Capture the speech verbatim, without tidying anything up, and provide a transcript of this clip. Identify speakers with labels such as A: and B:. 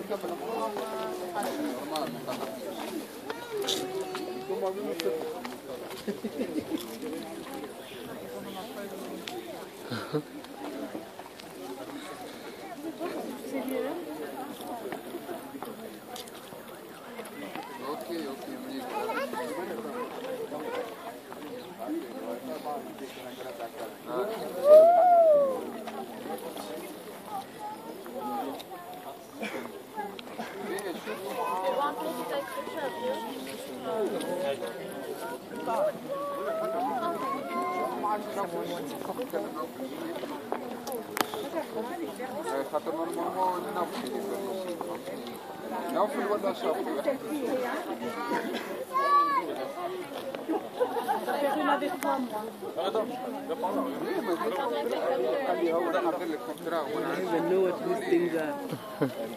A: خاطر نورمالمون نوفي نوفي ولا شافي
B: I don't even know what these things are.